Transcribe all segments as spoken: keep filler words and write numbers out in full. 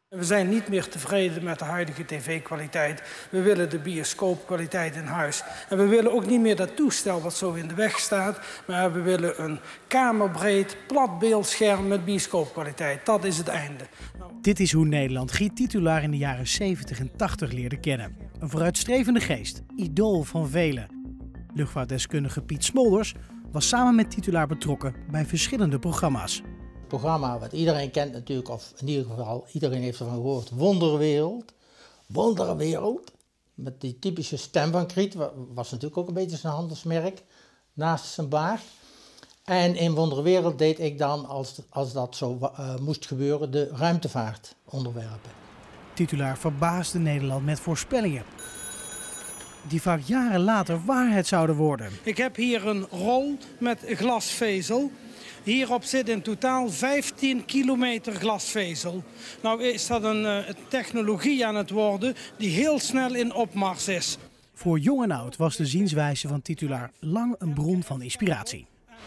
We zijn niet meer tevreden met de huidige tv-kwaliteit. We willen de bioscoopkwaliteit in huis. En we willen ook niet meer dat toestel wat zo in de weg staat. Maar we willen een kamerbreed, plat beeldscherm met bioscoopkwaliteit. Dat is het einde. Dit is hoe Nederland Giet Titulaar in de jaren zeventig en tachtig leerde kennen. Een vooruitstrevende geest, idool van velen. Luchtvaartdeskundige Piet Smolders was samen met Titulaar betrokken bij verschillende programma's. Het programma wat iedereen kent natuurlijk, of in ieder geval iedereen heeft ervan gehoord, Wonderwereld. Wonderwereld, met die typische stem van Kriet, was natuurlijk ook een beetje zijn handelsmerk, naast zijn baard. En in Wonderwereld deed ik dan, als, als dat zo uh, moest gebeuren, de ruimtevaartonderwerpen. Titulaar verbaasde Nederland met voorspellingen, die vaak jaren later waarheid zouden worden. Ik heb hier een rol met glasvezel. Hierop zit in totaal vijftien kilometer glasvezel. Nou is dat een uh, technologie aan het worden die heel snel in opmars is. Voor jong en oud was de zienswijze van Titulaar lang een bron van inspiratie.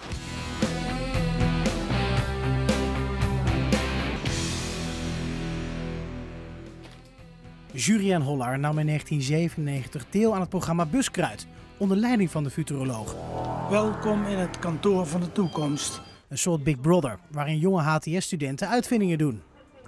Jurien Hollaar nam in negentien zevenennegentig deel aan het programma Buskruid, onder leiding van de futuroloog. Welkom in het kantoor van de toekomst. Een soort Big Brother, waarin jonge H T S-studenten uitvindingen doen.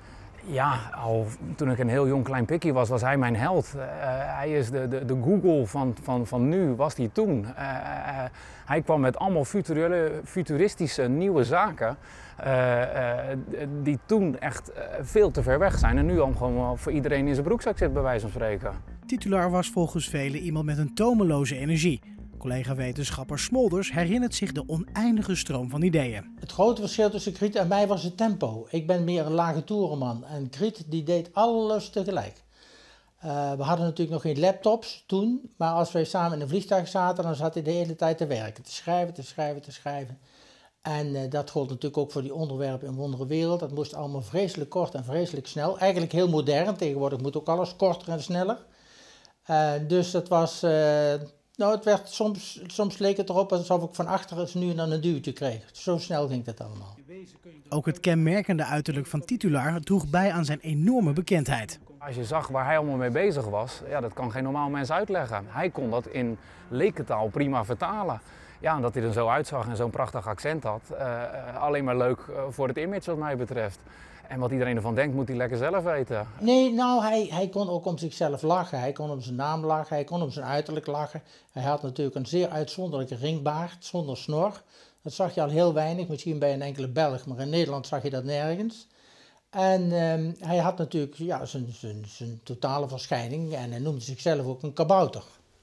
Ja, al toen ik een heel jong klein pikkie was, was hij mijn held. Uh, hij is de, de, de Google van, van, van nu, was hij toen. Uh, uh, hij kwam met allemaal futuristische nieuwe zaken uh, uh, die toen echt uh, veel te ver weg zijn. En nu al gewoon voor iedereen in zijn broekzak zit, bij wijze van spreken. Titulaar was volgens velen iemand met een tomeloze energie. Collega-wetenschapper Smolders herinnert zich de oneindige stroom van ideeën. Het grote verschil tussen Kriet en mij was het tempo. Ik ben meer een lage toerenman en Kriet die deed alles tegelijk. Uh, we hadden natuurlijk nog geen laptops toen, maar als wij samen in een vliegtuig zaten, dan zat hij de hele tijd te werken. Te schrijven, te schrijven, te schrijven. En uh, dat gold natuurlijk ook voor die onderwerpen in Wonderwereld. Dat moest allemaal vreselijk kort en vreselijk snel. Eigenlijk heel modern, tegenwoordig moet ook alles korter en sneller. Uh, dus dat was... Uh, Nou, het werd soms, soms leek het erop alsof ik van achteren nu en dan een duwtje kreeg. Zo snel ging dat allemaal. Ook het kenmerkende uiterlijk van Titulaar droeg bij aan zijn enorme bekendheid. Als je zag waar hij allemaal mee bezig was, ja, dat kan geen normaal mens uitleggen. Hij kon dat in lekentaal prima vertalen. Ja, en dat hij er zo uitzag en zo'n prachtig accent had, uh, alleen maar leuk voor het image wat mij betreft. En wat iedereen ervan denkt, moet hij lekker zelf weten. Nee, nou, hij, hij kon ook om zichzelf lachen. Hij kon om zijn naam lachen, hij kon om zijn uiterlijk lachen. Hij had natuurlijk een zeer uitzonderlijke ringbaard, zonder snor. Dat zag je al heel weinig, misschien bij een enkele Belg, maar in Nederland zag je dat nergens. En uh, hij had natuurlijk ja, zijn, zijn, zijn totale verschijning en hij noemde zichzelf ook een kabouter.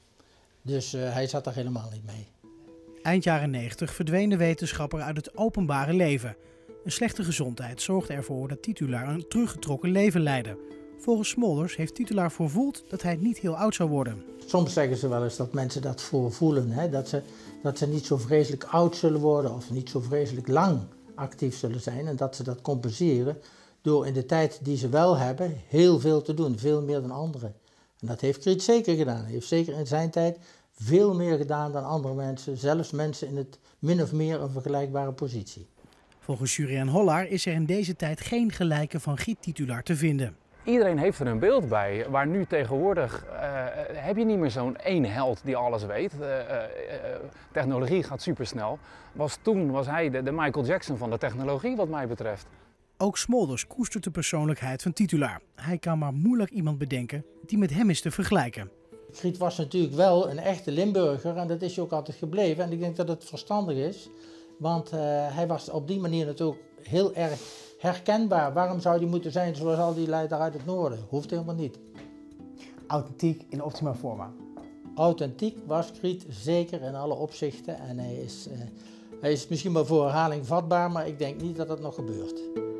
Dus uh, hij zat er helemaal niet mee. Eind jaren negentig verdween de wetenschapper uit het openbare leven. Een slechte gezondheid zorgde ervoor dat Titulaar een teruggetrokken leven leidde. Volgens Smolders heeft Titulaar voorvoeld dat hij niet heel oud zou worden. Soms zeggen ze wel eens dat mensen dat voorvoelen, hè? Dat, ze, dat ze niet zo vreselijk oud zullen worden of niet zo vreselijk lang actief zullen zijn. En dat ze dat compenseren door in de tijd die ze wel hebben heel veel te doen, veel meer dan anderen. En dat heeft Kriet zeker gedaan. Hij heeft zeker in zijn tijd veel meer gedaan dan andere mensen, zelfs mensen in het min of meer een vergelijkbare positie. Volgens Jurien Hollaar is er in deze tijd geen gelijke van Giet Titulaar te vinden. Iedereen heeft er een beeld bij, waar nu tegenwoordig uh, heb je niet meer zo'n één held die alles weet. Uh, uh, uh, technologie gaat supersnel. Was toen was hij de, de Michael Jackson van de technologie wat mij betreft. Ook Smolders koestert de persoonlijkheid van Titulaar. Hij kan maar moeilijk iemand bedenken die met hem is te vergelijken. Kriet was natuurlijk wel een echte Limburger en dat is hij ook altijd gebleven. En ik denk dat het verstandig is. Want uh, hij was op die manier natuurlijk heel erg herkenbaar. Waarom zou hij moeten zijn zoals al die lui daar uit het noorden? Hoeft helemaal niet. Authentiek in optima forma. Authentiek was Kriet zeker in alle opzichten. En hij is, uh, hij is misschien wel voor herhaling vatbaar, maar ik denk niet dat dat nog gebeurt.